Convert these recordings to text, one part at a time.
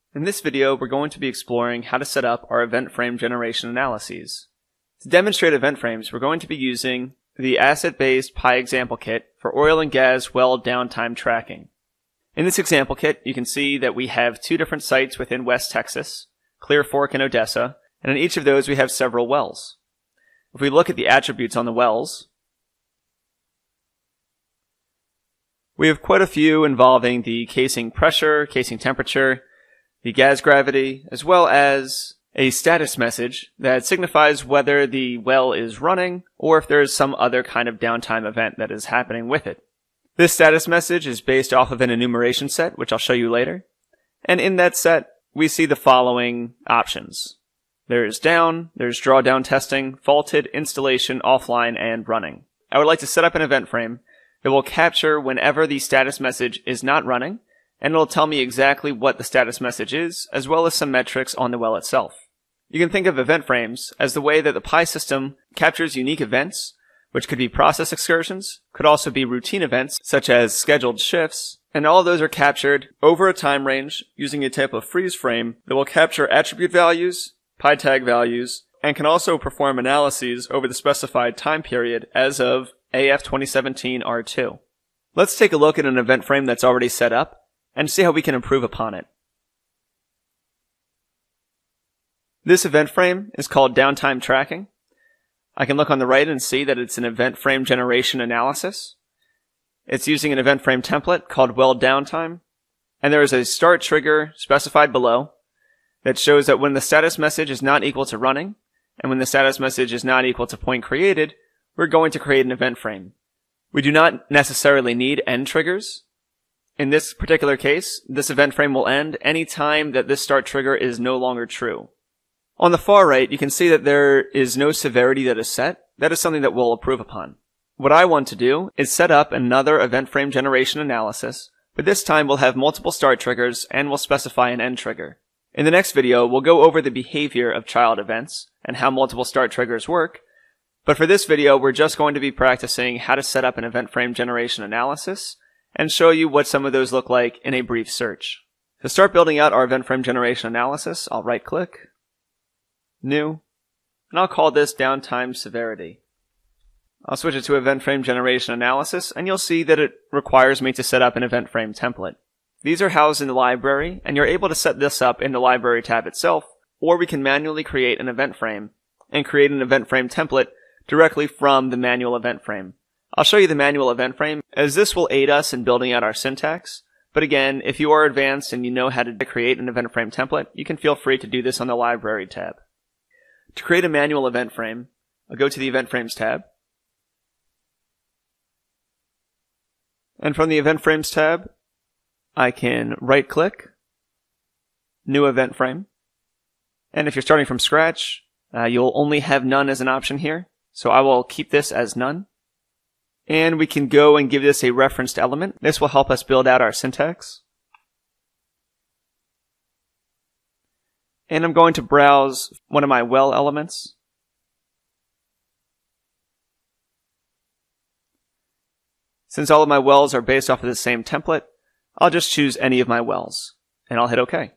In this video, we're going to be exploring how to set up our event frame generation analyses. To demonstrate event frames, we're going to be using the asset-based PyExample kit for oil and gas well downtime tracking. In this example kit, you can see that we have two different sites within West Texas, Clear Fork and Odessa, and in each of those we have several wells. If we look at the attributes on the wells, we have quite a few involving the casing pressure, casing temperature, the gas gravity, as well as a status message that signifies whether the well is running or if there is some other kind of downtime event that is happening with it. This status message is based off of an enumeration set, which I'll show you later. And in that set, we see the following options. There's down, there's drawdown testing, faulted, installation, offline, and running. I would like to set up an event frame that will capture whenever the status message is not running, and it'll tell me exactly what the status message is, as well as some metrics on the well itself. You can think of event frames as the way that the Pi system captures unique events, which could be process excursions, could also be routine events, such as scheduled shifts, and all of those are captured over a time range using a type of freeze frame that will capture attribute values, Pi tag values, and can also perform analyses over the specified time period as of AF 2017 R2. Let's take a look at an event frame that's already set up and see how we can improve upon it. This event frame is called Downtime Tracking. I can look on the right and see that it's an event frame generation analysis. It's using an event frame template called Well Downtime, and there is a start trigger specified below that shows that when the status message is not equal to running, and when the status message is not equal to point created, we're going to create an event frame. We do not necessarily need end triggers. In this particular case, this event frame will end any time that this start trigger is no longer true. On the far right, you can see that there is no severity that is set. That is something that we'll improve upon. What I want to do is set up another event frame generation analysis, but this time we'll have multiple start triggers and we'll specify an end trigger. In the next video, we'll go over the behavior of child events and how multiple start triggers work, but for this video, we're just going to be practicing how to set up an event frame generation analysis and show you what some of those look like in a brief search. To start building out our event frame generation analysis, I'll right-click, New, and I'll call this Downtime Severity. I'll switch it to Event Frame Generation Analysis, and you'll see that it requires me to set up an event frame template. These are housed in the library, and you're able to set this up in the library tab itself, or we can manually create an event frame and create an event frame template directly from the manual event frame. I'll show you the manual event frame, as this will aid us in building out our syntax. But again, if you are advanced and you know how to create an event frame template, you can feel free to do this on the library tab. To create a manual event frame, I'll go to the Event Frames tab. And from the Event Frames tab, I can right-click, New Event Frame. And if you're starting from scratch, you'll only have None as an option here. So I will keep this as None. And we can go and give this a referenced element. This will help us build out our syntax. And I'm going to browse one of my well elements. Since all of my wells are based off of the same template, I'll just choose any of my wells, and I'll hit OK.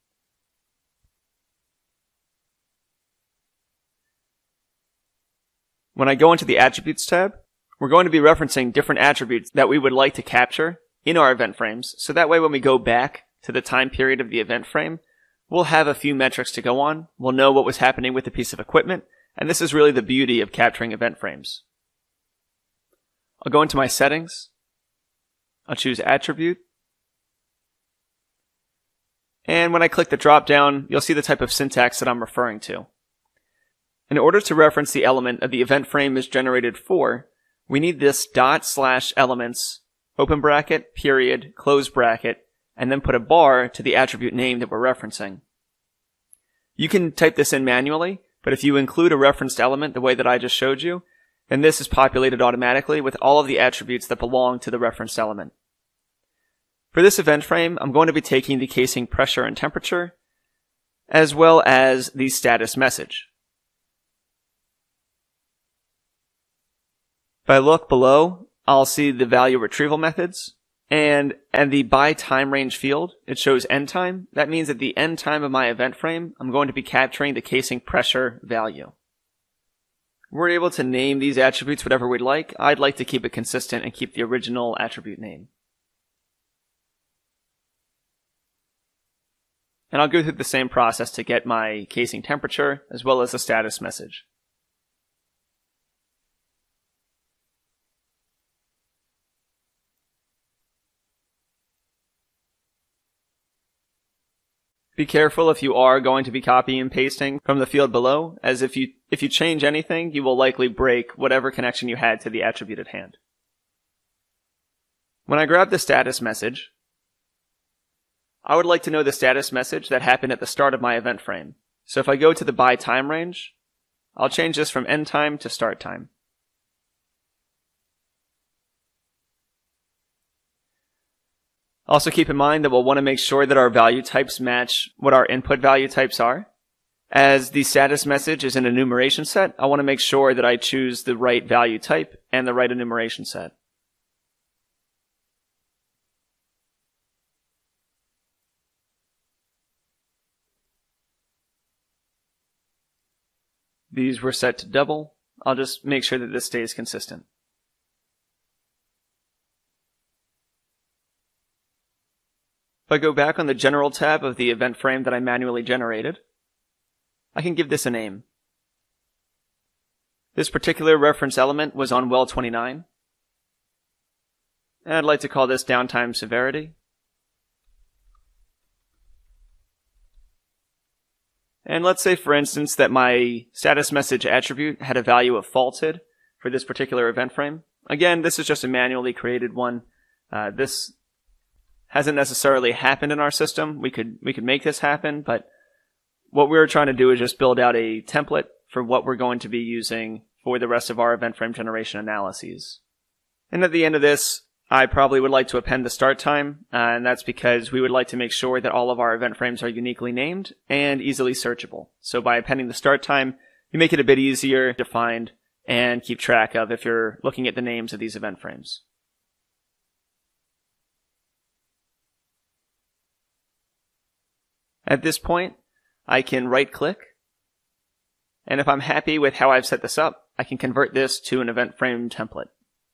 When I go into the Attributes tab, we're going to be referencing different attributes that we would like to capture in our event frames, so that way when we go back to the time period of the event frame, we'll have a few metrics to go on, we'll know what was happening with the piece of equipment, and this is really the beauty of capturing event frames. I'll go into my settings, I'll choose Attribute, and when I click the drop down, you'll see the type of syntax that I'm referring to. In order to reference the element that the event frame is generated for, we need this dot/elements, open bracket, period, close bracket, and then put a bar to the attribute name that we're referencing. You can type this in manually, but if you include a referenced element the way that I just showed you, then this is populated automatically with all of the attributes that belong to the referenced element. For this event frame, I'm going to be taking the casing pressure and temperature, as well as the status message. If I look below, I'll see the value retrieval methods. And the by time range field, it shows end time. That means at the end time of my event frame, I'm going to be capturing the casing pressure value. We're able to name these attributes whatever we'd like. I'd like to keep it consistent and keep the original attribute name. And I'll go through the same process to get my casing temperature as well as the status message. Be careful if you are going to be copying and pasting from the field below, as if you change anything, you will likely break whatever connection you had to the attribute at hand. When I grab the status message, I would like to know the status message that happened at the start of my event frame. So if I go to the by time range, I'll change this from end time to start time. Also keep in mind that we'll want to make sure that our value types match what our input value types are. As the status message is an enumeration set, I want to make sure that I choose the right value type and the right enumeration set. These were set to double. I'll just make sure that this stays consistent. If I go back on the General tab of the event frame that I manually generated, I can give this a name. This particular reference element was on well 29. And I'd like to call this downtime severity. And let's say, for instance, that my status message attribute had a value of faulted for this particular event frame. Again, this is just a manually created one. This hasn't necessarily happened in our system. We could make this happen, but what we're trying to do is just build out a template for what we're going to be using for the rest of our event frame generation analyses. And at the end of this, I probably would like to append the start time, and that's because we would like to make sure that all of our event frames are uniquely named and easily searchable. So by appending the start time, you make it a bit easier to find and keep track of if you're looking at the names of these event frames. At this point, I can right-click, and if I'm happy with how I've set this up, I can convert this to an event frame template.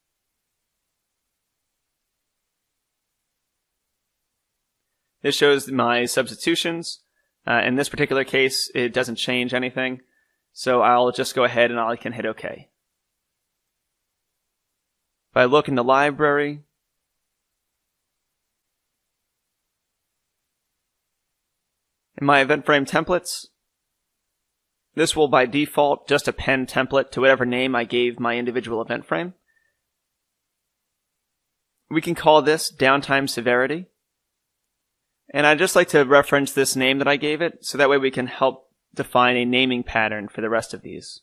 This shows my substitutions. In this particular case, it doesn't change anything, so I'll just go ahead and I can hit OK. If I look in the library, in my event frame templates, this will by default just append template to whatever name I gave my individual event frame. We can call this downtime severity. And I'd just like to reference this name that I gave it, so that way we can help define a naming pattern for the rest of these.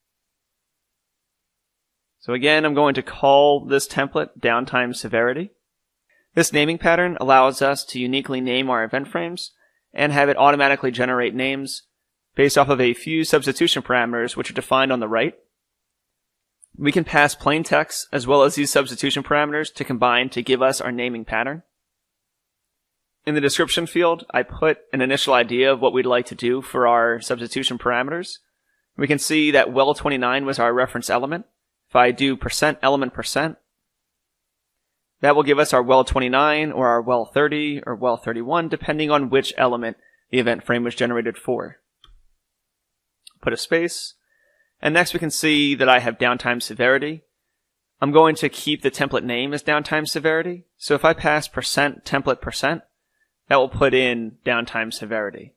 So again, I'm going to call this template downtime severity. This naming pattern allows us to uniquely name our event frames and have it automatically generate names based off of a few substitution parameters which are defined on the right. We can pass plain text as well as these substitution parameters to combine to give us our naming pattern. In the description field, I put an initial idea of what we'd like to do for our substitution parameters. We can see that well 29 was our reference element. If I do %element%, that will give us our well 29 or our well 30 or well 31, depending on which element the event frame was generated for. Put a space. And next we can see that I have downtime severity. I'm going to keep the template name as downtime severity. So if I pass %template%, that will put in downtime severity.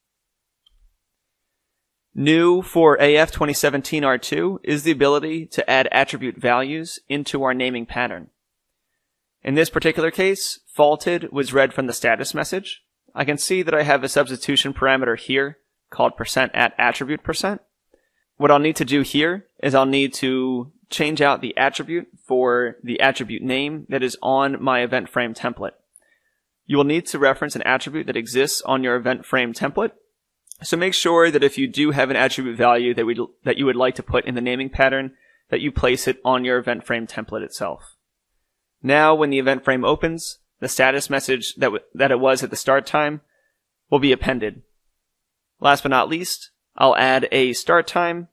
New for AF 2017 R2 is the ability to add attribute values into our naming pattern. In this particular case, faulted was read from the status message. I can see that I have a substitution parameter here called %@attribute%. What I'll need to do here is I'll need to change out the attribute for the attribute name that is on my event frame template. You will need to reference an attribute that exists on your event frame template. So make sure that if you do have an attribute value that you would like to put in the naming pattern, that you place it on your event frame template itself. Now when the event frame opens, the status message that it was at the start time will be appended. Last but not least, I'll add a start time.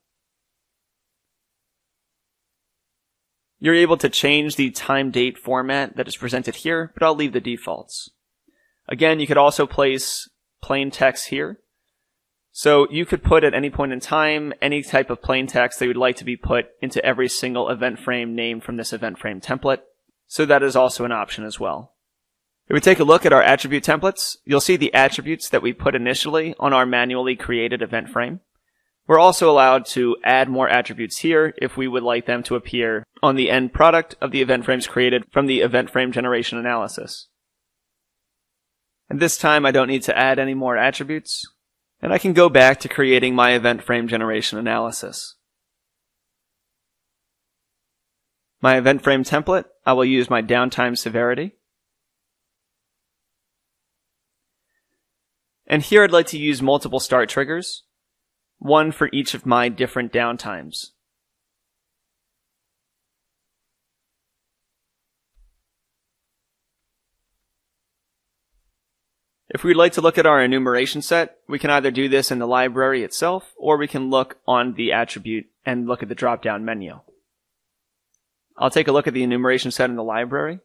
You're able to change the time date format that is presented here, but I'll leave the defaults. Again, you could also place plain text here. So you could put at any point in time any type of plain text that you would like to be put into every single event frame name from this event frame template. So that is also an option as well. If we take a look at our attribute templates, you'll see the attributes that we put initially on our manually created event frame. We're also allowed to add more attributes here if we would like them to appear on the end product of the event frames created from the event frame generation analysis. At this time, I don't need to add any more attributes, and I can go back to creating my event frame generation analysis. My event frame template, I will use my downtime severity. And here I'd like to use multiple start triggers, one for each of my different downtimes. If we'd like to look at our enumeration set, we can either do this in the library itself, or we can look on the attribute and look at the drop-down menu. I'll take a look at the enumeration set in the library.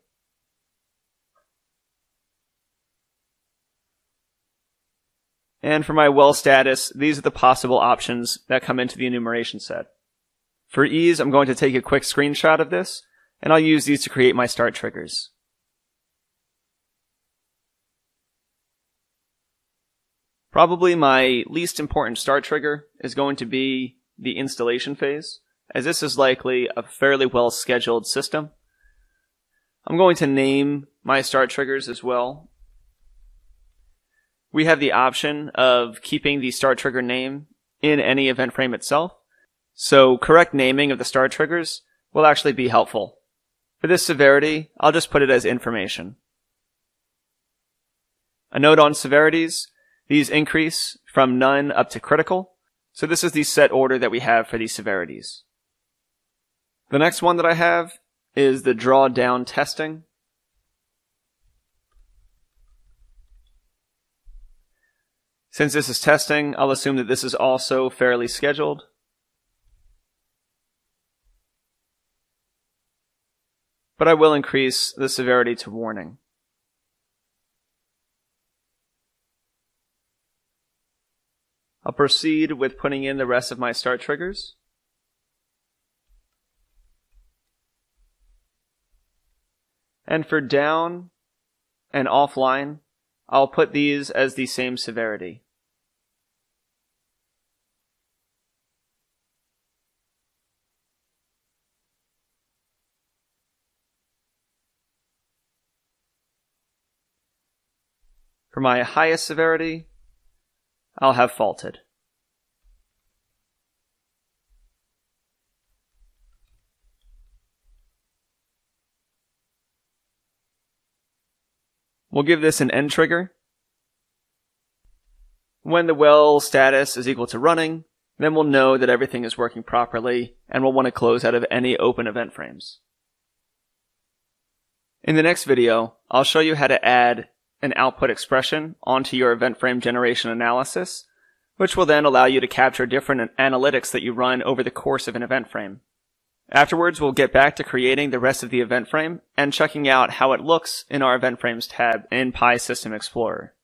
And for my well status, these are the possible options that come into the enumeration set. For ease, I'm going to take a quick screenshot of this, and I'll use these to create my start triggers. Probably my least important start trigger is going to be the installation phase, as this is likely a fairly well scheduled system. I'm going to name my start triggers as well. We have the option of keeping the start trigger name in any event frame itself, so correct naming of the start triggers will actually be helpful. For this severity, I'll just put it as information. A note on severities. These increase from none up to critical, so this is the set order that we have for these severities. The next one that I have is the drawdown testing. Since this is testing, I'll assume that this is also fairly scheduled. But I will increase the severity to warning. I'll proceed with putting in the rest of my start triggers. And for down and offline, I'll put these as the same severity. For my highest severity, I'll have faulted. We'll give this an end trigger. When the well status is equal to running, then we'll know that everything is working properly, and we'll want to close out of any open event frames. In the next video, I'll show you how to add an output expression onto your event frame generation analysis, which will then allow you to capture different analytics that you run over the course of an event frame. Afterwards, we'll get back to creating the rest of the event frame and checking out how it looks in our event frames tab in Pi System Explorer.